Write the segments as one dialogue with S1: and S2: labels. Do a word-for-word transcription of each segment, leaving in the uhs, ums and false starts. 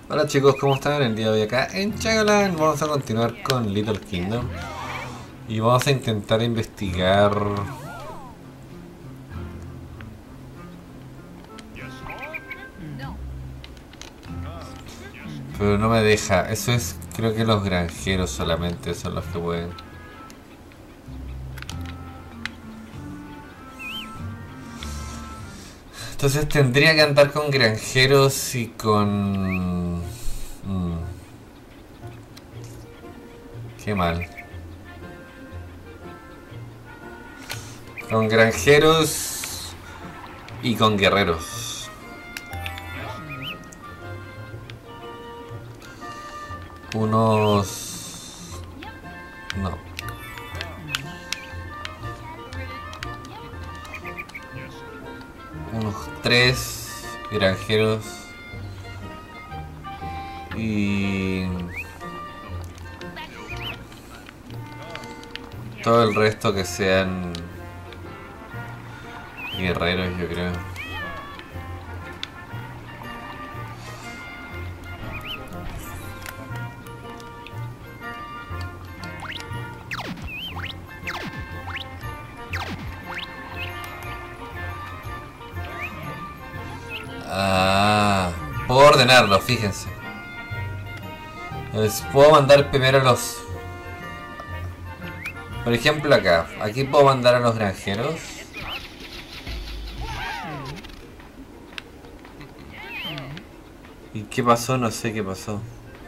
S1: Hola chicos, ¿cómo están? El día de hoy acá en Chagaland vamos a continuar con Little Kingdom y vamos a intentar investigar, pero no me deja. Eso es, creo que los granjeros solamente son los que pueden. Entonces tendría que andar con granjeros y con... Mm, qué mal. Con granjeros y con guerreros. Unos... No. Unos tres granjeros y todo el resto que sean guerreros, yo creo. Ah, puedo ordenarlo, fíjense. Les puedo mandar primero a los... Por ejemplo acá, aquí puedo mandar a los granjeros. ¿Y qué pasó? No sé qué pasó.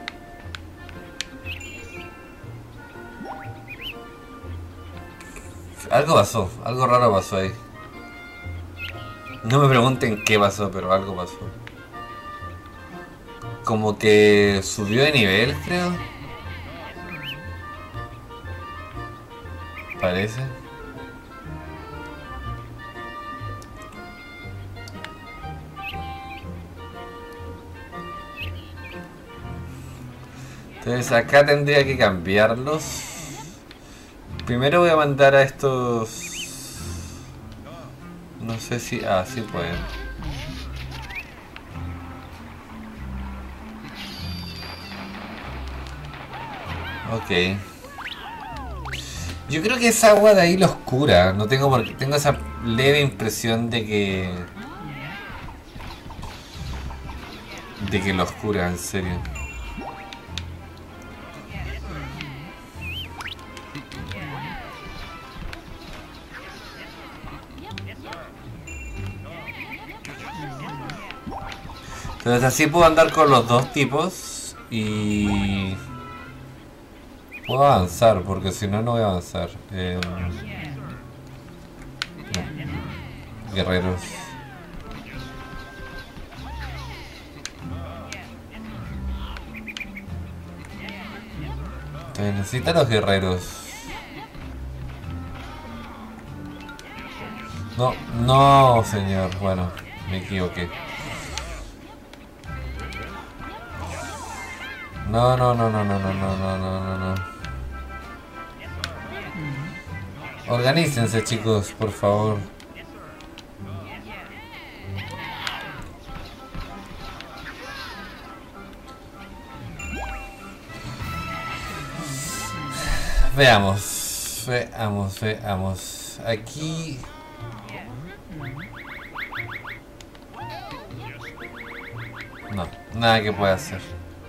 S1: Algo pasó, algo raro pasó ahí. No me pregunten qué pasó, pero algo pasó. Como que subió de nivel, creo. Parece. Entonces acá tendría que cambiarlos. Primero voy a mandar a estos... No sé si... Ah, sí pueden. Ok. Yo creo que esa agua de ahí los cura. No tengo por qué... Tengo esa leve impresión de que... De que los cura, en serio. Entonces así puedo andar con los dos tipos y... Puedo avanzar, porque si no, no voy a avanzar. Eh... No. Guerreros. Entonces necesitan los guerreros. No, no, señor. Bueno, me equivoqué. No, no, no, no, no, no, no, no, no, no, no. Organícense, chicos, por favor. Veamos, veamos, veamos. Aquí... No, nada que pueda hacer.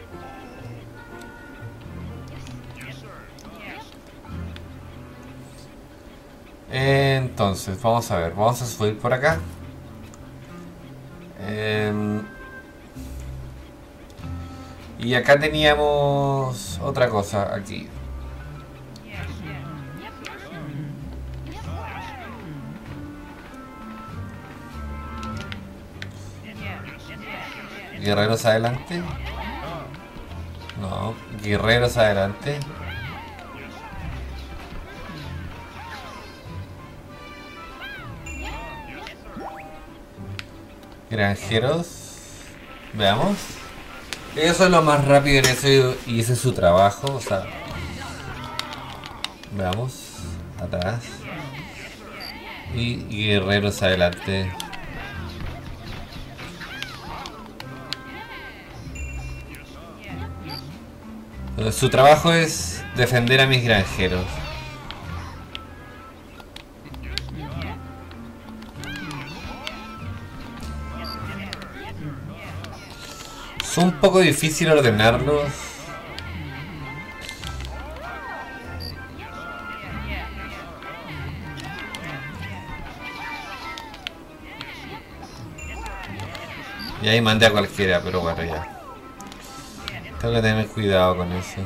S1: Entonces, vamos a ver, vamos a subir por acá. Eh, y acá teníamos otra cosa, aquí. Guerreros adelante. No, guerreros adelante. Granjeros. Veamos. Eso es lo más rápido en eso y ese es su trabajo. O sea. Veamos. Atrás. Y guerreros adelante. Su trabajo es defender a mis granjeros. Es un poco difícil ordenarlos. Y ahí mandé a cualquiera, pero bueno, ya. Tengo que tener cuidado con eso.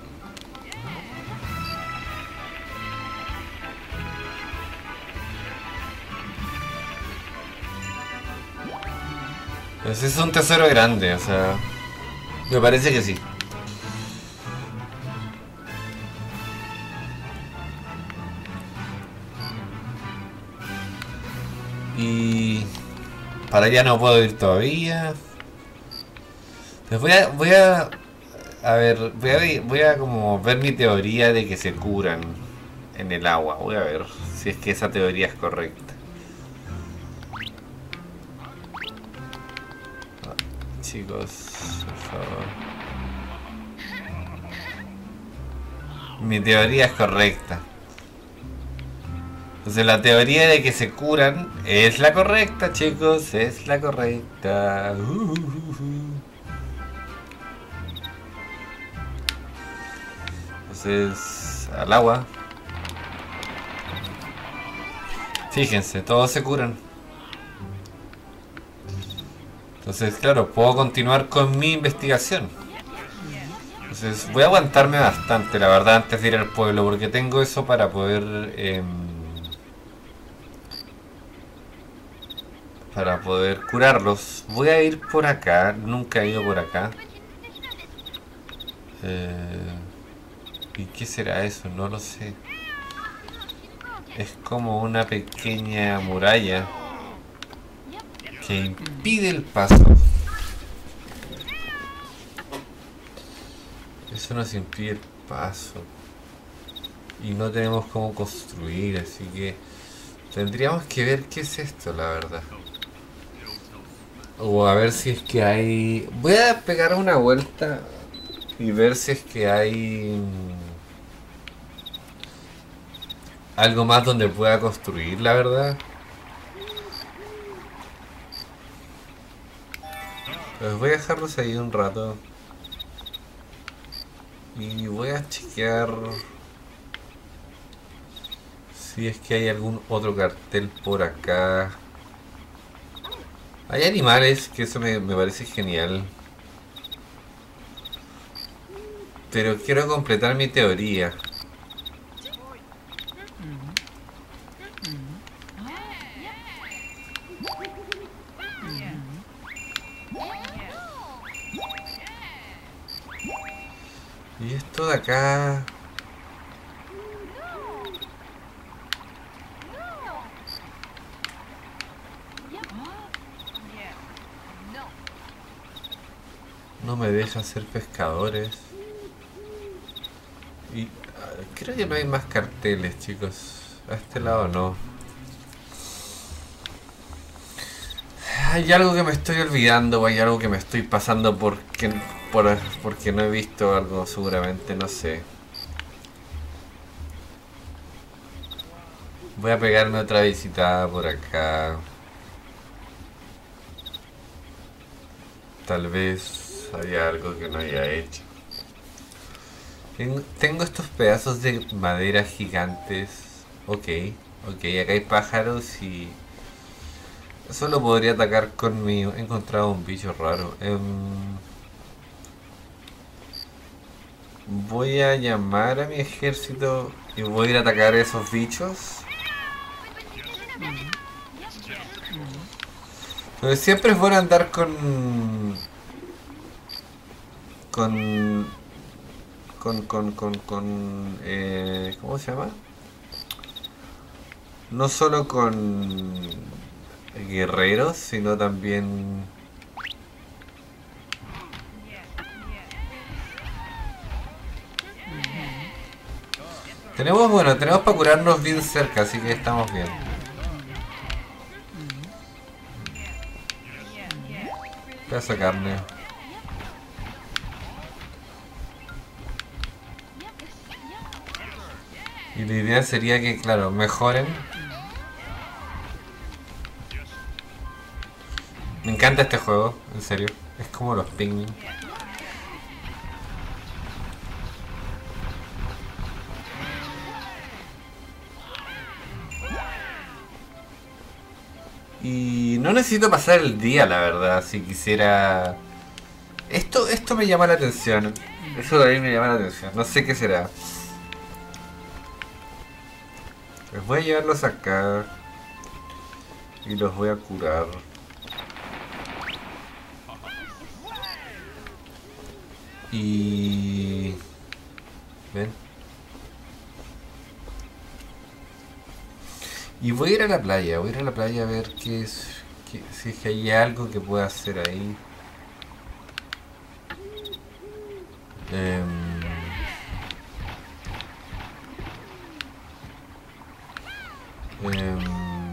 S1: Pues es un tesoro grande, o sea... Me parece que sí. Y... para allá no puedo ir todavía. Pues voy a... voy a... A ver, voy a, voy a como ver mi teoría de que se curan en el agua. Voy a ver si es que esa teoría es correcta. Ah, chicos, por favor. Mi teoría es correcta. Entonces la teoría de que se curan es la correcta, chicos. Es la correcta. Uh, uh, uh. Entonces, al agua. Fíjense, todos se curan. Entonces, claro, puedo continuar con mi investigación. Entonces, voy a aguantarme bastante, la verdad, antes de ir al pueblo, porque tengo eso para poder... Eh, para poder curarlos. Voy a ir por acá, nunca he ido por acá. Eh... ¿Y qué será eso? No lo sé. Es como una pequeña muralla que impide el paso. Eso nos impide el paso. Y no tenemos cómo construir, así que tendríamos que ver qué es esto, la verdad. O a ver si es que hay... Voy a pegar una vuelta y ver si es que hay... algo más donde pueda construir, la verdad. Pues voy a dejarlos ahí un rato. Y voy a chequear si es que hay algún otro cartel por acá. Hay animales, que eso me, me parece genial. Pero quiero completar mi teoría. Y esto de acá... no me deja ser pescadores. Y creo que no hay más carteles, chicos. A este lado no. Hay algo que me estoy olvidando o hay algo que me estoy pasando porque, por, porque no he visto algo seguramente, no sé. Voy a pegarme otra visitada por acá. Tal vez haya algo que no haya hecho. Tengo estos pedazos de madera gigantes. Ok, ok, acá hay pájaros y... eso lo podría atacar con mi... he encontrado un bicho raro. Um, voy a llamar a mi ejército y voy a ir a atacar a esos bichos. Pero siempre es bueno andar con... Con... Con... Con... Con... con eh, ¿cómo se llama? No solo con... guerreros, sino también... Tenemos, bueno, tenemos para curarnos bien cerca, así que estamos bien. Pedazo de carne. Y la idea sería que, claro, mejoren. Me encanta este juego, en serio. Es como los Pikmin. Y no necesito pasar el día, la verdad, si quisiera... Esto, esto me llama la atención. Eso también me llama la atención. No sé qué será. Les voy a llevarlos acá. Y los voy a curar. Y... ¿ven? Y voy a ir a la playa. Voy a ir a la playa a ver qué es... Qué, si es que hay algo que pueda hacer ahí. Eh, eh,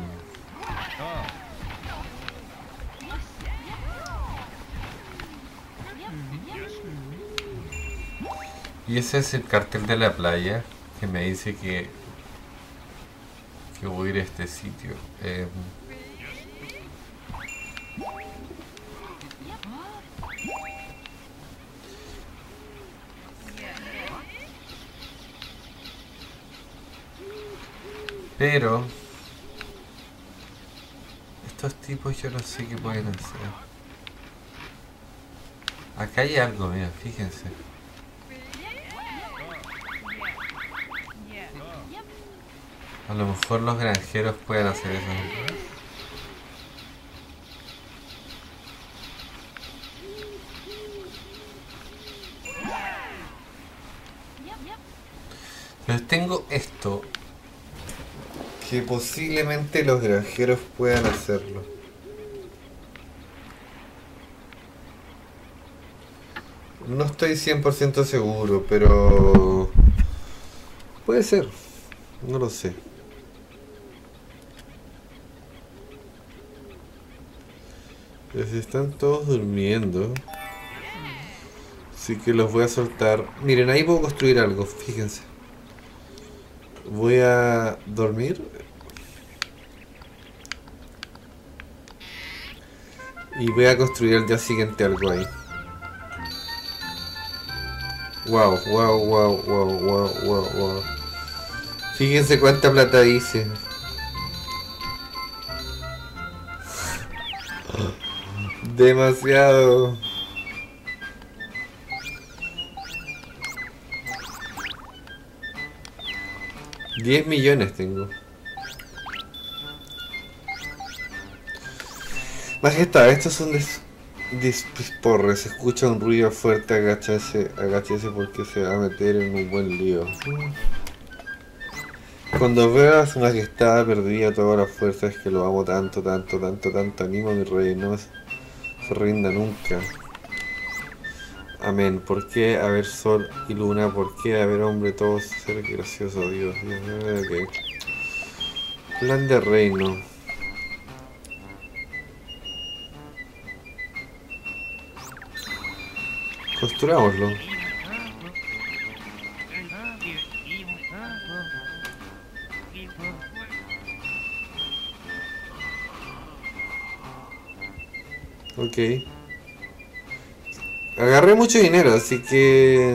S1: y ese es el cartel de la playa que me dice que, que voy a ir a este sitio. Eh, pero estos tipos yo no sé qué pueden hacer. Acá hay algo, mira, fíjense. A lo mejor los granjeros pueden hacer eso. Pero tengo esto. Que posiblemente los granjeros puedan hacerlo. No estoy cien por ciento seguro, pero... puede ser. No lo sé. Pero si están todos durmiendo... así que los voy a soltar. Miren, ahí puedo construir algo, fíjense. Voy a dormir. Y voy a construir el día siguiente algo ahí. Wow, wow, wow, wow, wow, wow, wow. Fíjense cuánta plata dice. Demasiado. diez millones tengo. Majestad, estos son des... disporres. Se escucha un ruido fuerte. Agáchese, agáchese porque se va a meter en un buen lío. Cuando veo a su majestad perdida todas las fuerzas, que lo amo tanto, tanto, tanto, tanto. Animo a mi rey, no se rinda nunca. Amén. ¿Por qué haber sol y luna? ¿Por qué haber hombre? Todo ser gracioso, Dios. Dios. Okay. Plan de reino. Construámoslo. Ok. Agarré mucho dinero, así que...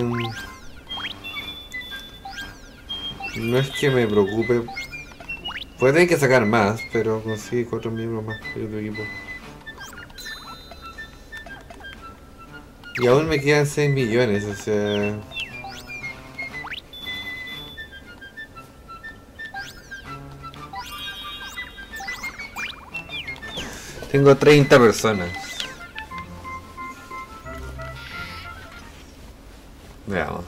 S1: no es que me preocupe. Puede que sacar más, pero conseguí cuatro miembros más de otro equipo. Y aún me quedan seis millones, o sea... tengo treinta personas. Veamos.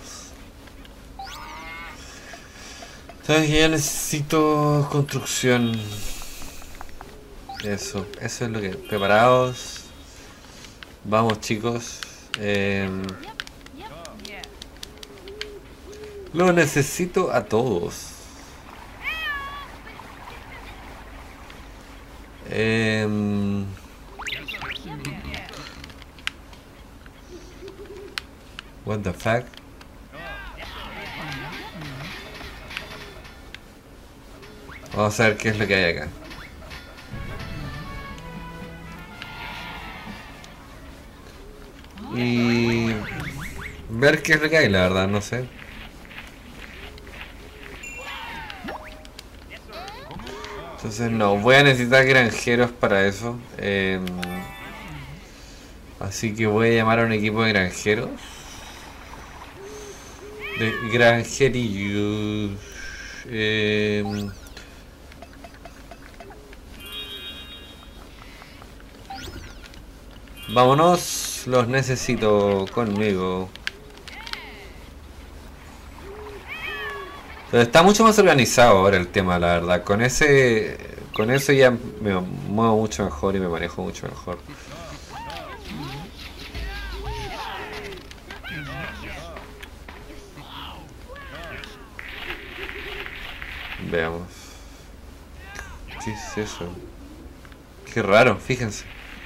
S1: Sabes que ya necesito construcción. Eso, eso es lo que... preparados. Vamos, chicos. Eh, lo necesito a todos. Eh, what the fuck? Vamos a ver qué es lo que hay acá. Y ver qué es lo que hay, la verdad, no sé. Entonces no, voy a necesitar granjeros para eso. Eh, así que voy a llamar a un equipo de granjeros. De granjerillos. Eh, vámonos, los necesito conmigo. Pero está mucho más organizado ahora el tema, la verdad. Con ese, con eso ya me muevo mucho mejor y me manejo mucho mejor. Veamos. ¿Qué es eso? Qué raro, fíjense.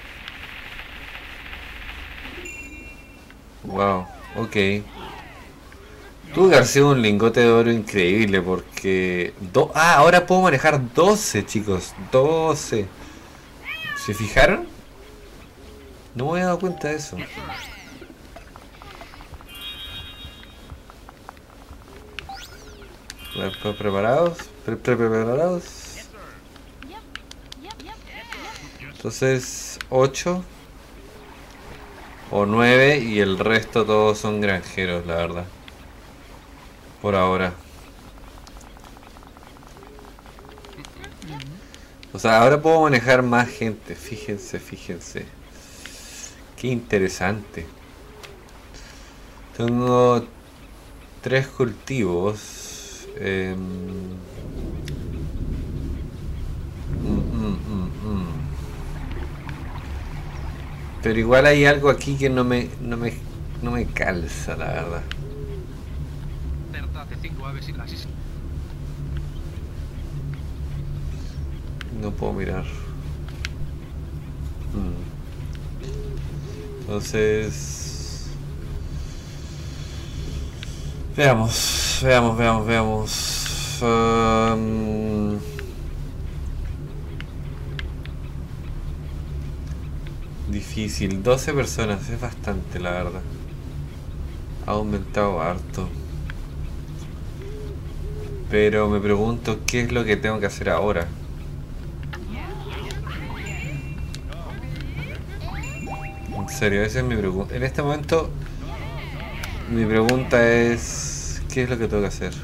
S1: Wow, ok. Tuvo que haber sido un lingote de oro increíble porque... Do ah, ahora puedo manejar doce, chicos. doce. ¿Se fijaron? No me había dado cuenta de eso. ¿Preparados? ¿Pre -pre ¿Preparados? Entonces, ocho o nueve y el resto todos son granjeros, la verdad. Por ahora. O sea, ahora puedo manejar más gente. Fíjense, fíjense. Qué interesante. Tengo tres cultivos. Eh, mm, mm, mm, mm. Pero igual hay algo aquí que no me, no me, no me calza, la verdad. No puedo mirar. Hmm. Entonces... Veamos, veamos, veamos, veamos. Um... Difícil. doce personas, es bastante, la verdad. Ha aumentado harto. Pero me pregunto qué es lo que tengo que hacer ahora. En serio, esa es mi pregunta. En este momento, mi pregunta es... ¿qué es lo que tengo que hacer?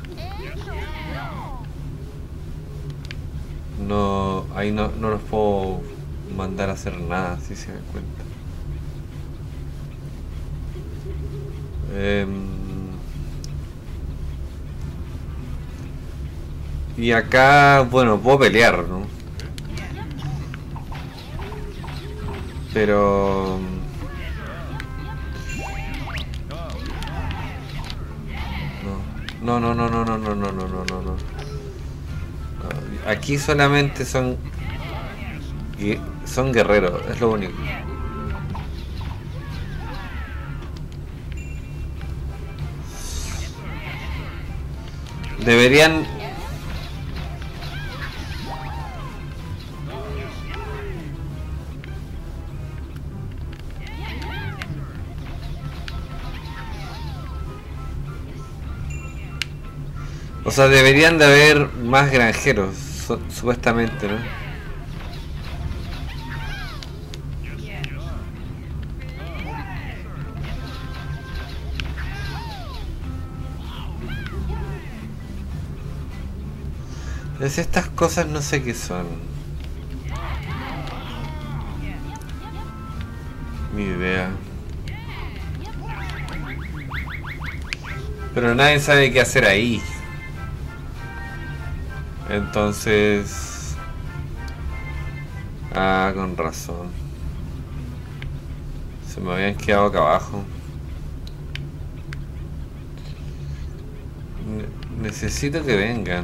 S1: No... Ahí no, no los puedo mandar a hacer nada, si se dan cuenta. Eh, y acá, bueno, puedo pelear, ¿no? Pero... No, no, no, no, no, no, no, no, no, no, no. Aquí solamente son... Son guerreros, es lo único. Deberían... O sea, deberían de haber más granjeros, su supuestamente, ¿no? Entonces estas cosas no sé qué son. Ni idea. Pero nadie sabe qué hacer ahí. Entonces... Ah, con razón. Se me habían quedado acá abajo. Ne- necesito que vengan.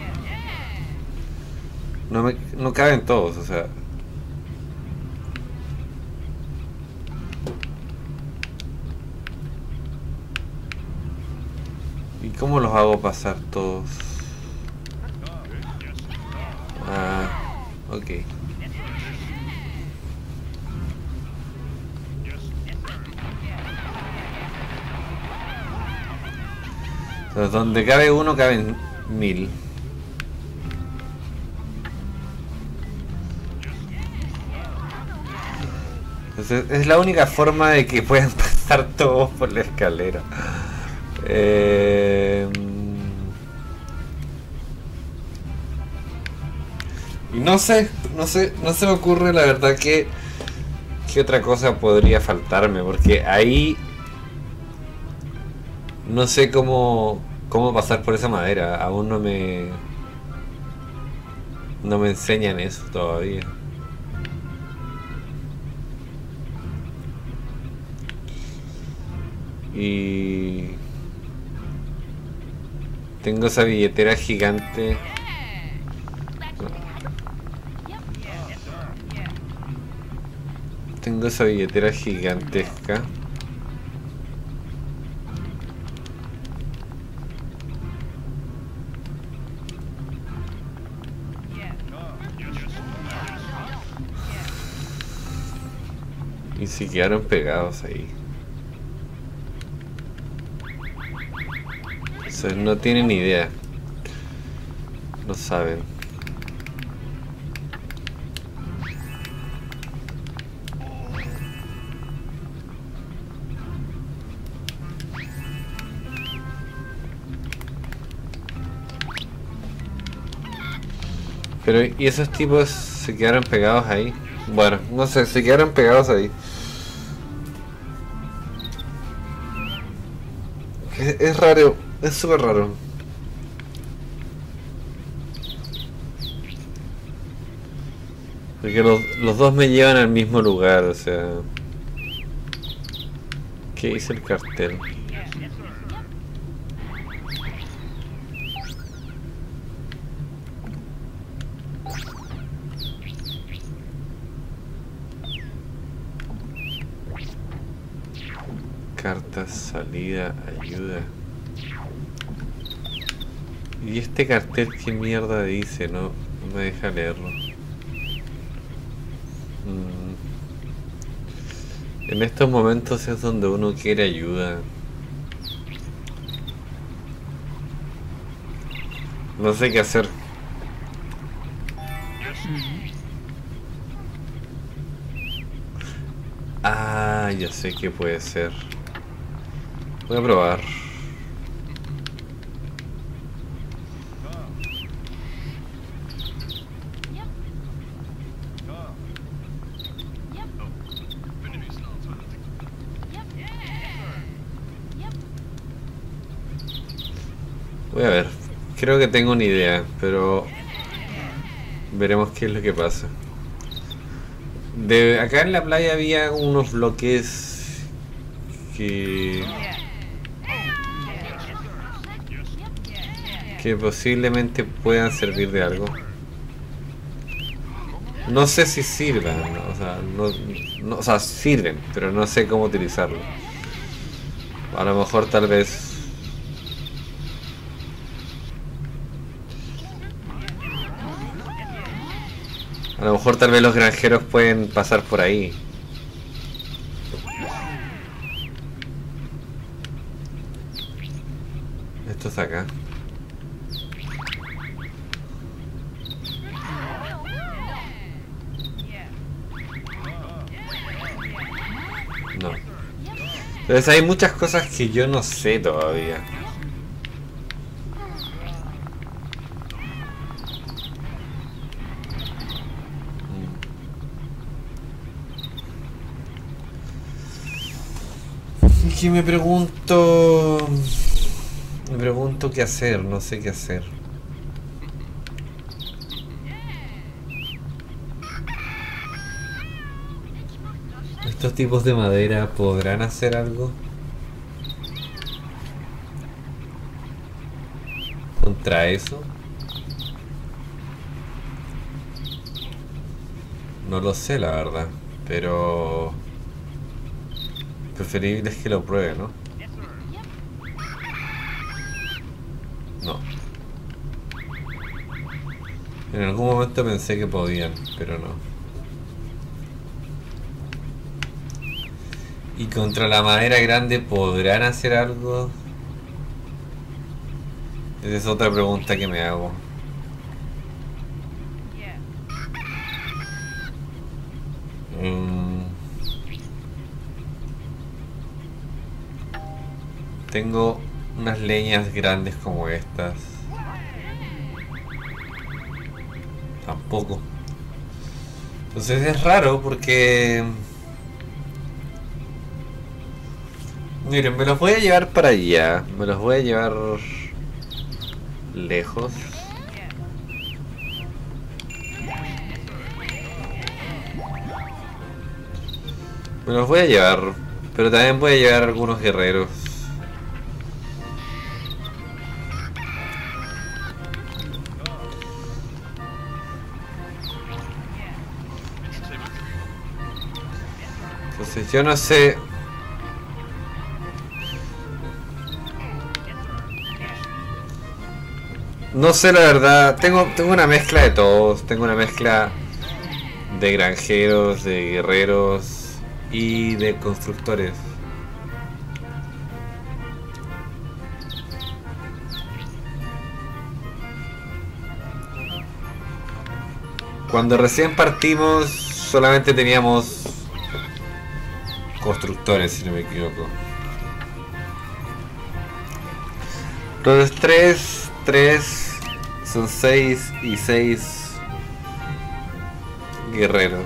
S1: No me... no caben todos, o sea... ¿Y cómo los hago pasar todos? Ok. Entonces, donde cabe uno, caben mil. Entonces, es la única forma de que puedan pasar todos por la escalera. Eh... Y no sé, no sé, no se me ocurre la verdad que qué otra cosa podría faltarme, porque ahí no sé cómo cómo pasar por esa madera, aún no me no me enseñan eso todavía. Y tengo esa billetera gigante. Tengo esa billetera gigantesca. Y se quedaron pegados ahí. O sea, no tienen ni idea. No saben. Pero, ¿y esos tipos se quedaron pegados ahí? Bueno, no sé, se quedaron pegados ahí. Es, es raro, es súper raro. Porque los, los dos me llevan al mismo lugar, o sea... ¿Qué dice el cartel? Cartas, salida, ayuda. ¿Y este cartel qué mierda dice? No, no me deja leerlo. Mm. En estos momentos es donde uno quiere ayuda. No sé qué hacer. Ah, ya sé qué puede ser. Voy a probar. Voy a ver. Creo que tengo una idea, pero veremos qué es lo que pasa. De acá en la playa había unos bloques que que posiblemente puedan servir de algo. No sé si sirvan, ¿no? O sea, no, no, o sea, sirven, pero no sé cómo utilizarlo. A lo mejor tal vez... A lo mejor tal vez los granjeros pueden pasar por ahí. Esto es acá. No. Entonces hay muchas cosas que yo no sé todavía. Y que me pregunto... Me pregunto qué hacer, no sé qué hacer. ¿Estos tipos de madera podrán hacer algo contra eso? No lo sé, la verdad, pero preferible es que lo pruebe, ¿no? No. En algún momento pensé que podían, pero no. ¿Y contra la madera grande podrán hacer algo? Esa es otra pregunta que me hago. Mm. Tengo unas leñas grandes como estas. Tampoco. Entonces es raro porque... Miren, me los voy a llevar para allá. Me los voy a llevar... lejos. Me los voy a llevar. Pero también voy a llevar algunos guerreros. Entonces yo no sé... No sé la verdad, tengo, tengo una mezcla de todos, tengo una mezcla de granjeros, de guerreros y de constructores. Cuando recién partimos solamente teníamos constructores, si no me equivoco. Entonces tres, tres, son seis y seis guerreros.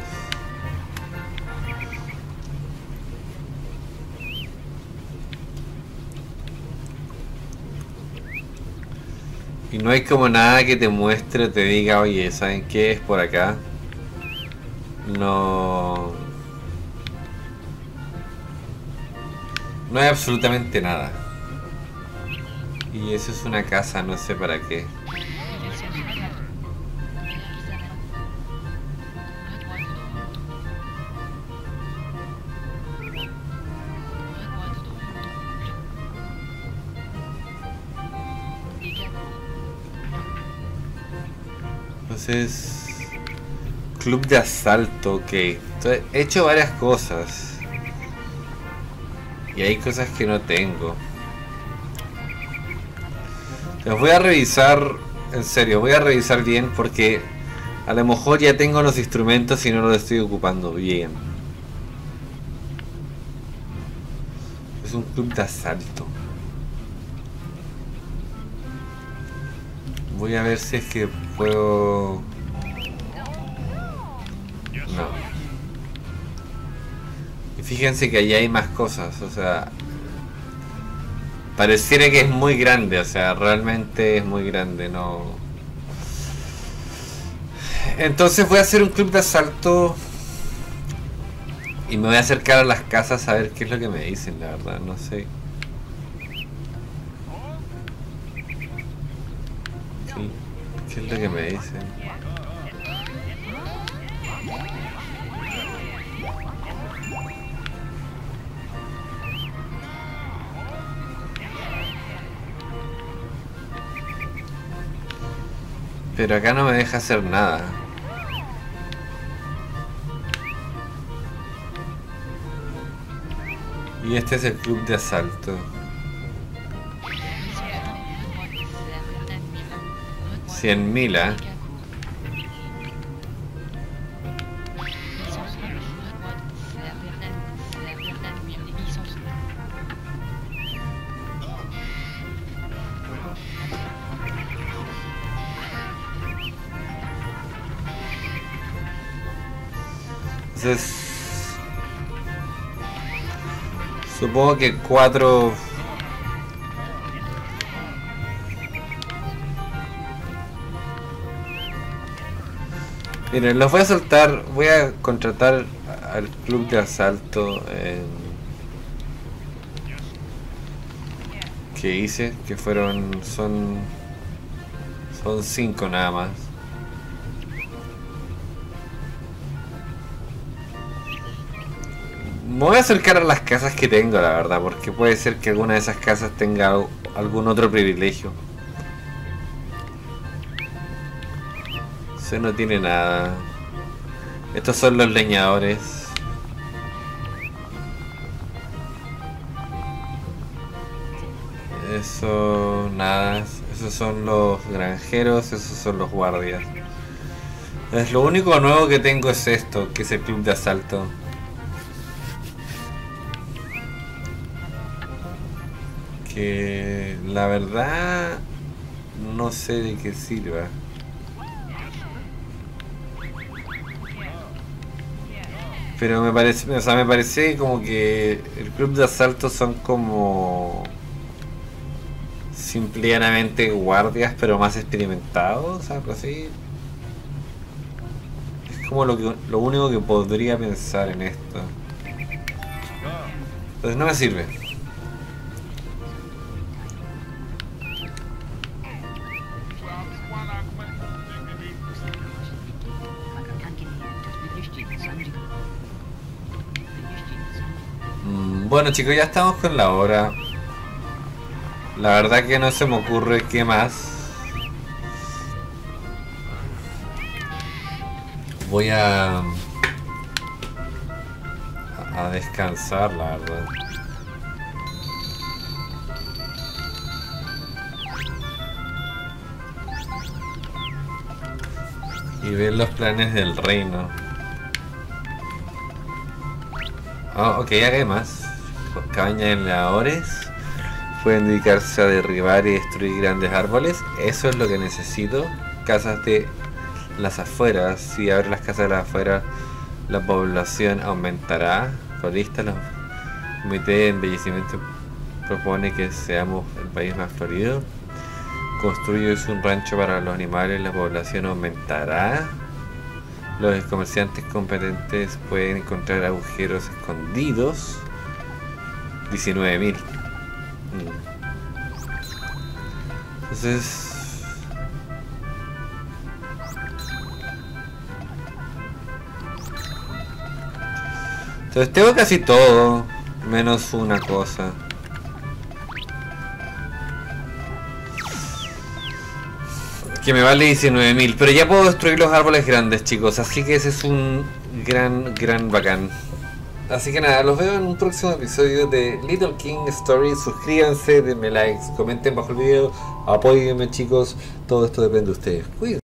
S1: Y no hay como nada que te muestre o te diga, oye, ¿saben qué? Es por acá. No... No hay absolutamente nada. Y eso es una casa, no sé para qué. Entonces... Club de asalto, ok. Entonces, he hecho varias cosas. Y hay cosas que no tengo. Los voy a revisar, en serio, voy a revisar bien porque a lo mejor ya tengo los instrumentos y no los estoy ocupando bien. Es un club de asalto. Voy a ver si es que puedo... No. Y fíjense que allí hay más cosas, o sea... Pareciera que es muy grande, o sea, realmente es muy grande, no... Entonces voy a hacer un club de asalto y me voy a acercar a las casas a ver qué es lo que me dicen, la verdad, no sé. Sí, ¿qué es lo que me dicen? Pero acá no me deja hacer nada. Y este es el club de asalto. cien mil, ¿eh? Entonces, supongo que cuatro... Miren, los voy a soltar, voy a contratar al club de asalto eh, que hice, que fueron, son, son cinco nada más. Me voy a acercar a las casas que tengo, la verdad, porque puede ser que alguna de esas casas tenga algún otro privilegio. Se no tiene nada. Estos son los leñadores. Eso, nada. Esos son los granjeros, esos son los guardias. Es lo único nuevo que tengo es esto, que es el club de asalto. Que la verdad no sé de qué sirva. Pero me parece, o sea, me parece como que el club de asalto son como simplemente guardias, pero más experimentados, algo así. Es como lo que, lo único que podría pensar en esto. Entonces no me sirve. Bueno chicos, ya estamos con la hora. La verdad que no se me ocurre qué más. Voy a a descansar, la verdad. Y ver los planes del reino. Oh, ok, haré más. Cabañas de leñadores. Pueden dedicarse a derribar y destruir grandes árboles. Eso es lo que necesito. Casas de las afueras. Si abren las casas de las afueras, la población aumentará. Floristas, el comité de embellecimiento propone que seamos el país más florido. Construyes un rancho para los animales, la población aumentará. Los comerciantes competentes pueden encontrar agujeros escondidos. diecinueve mil. Entonces... Entonces tengo casi todo, menos una cosa. Que me vale diecinueve mil, pero ya puedo destruir los árboles grandes, chicos, así que ese es un gran, gran bacán. Así que nada, los veo en un próximo episodio de Little King Stories. Suscríbanse, denme likes, comenten bajo el video, apóyenme chicos, todo esto depende de ustedes. Cuídense.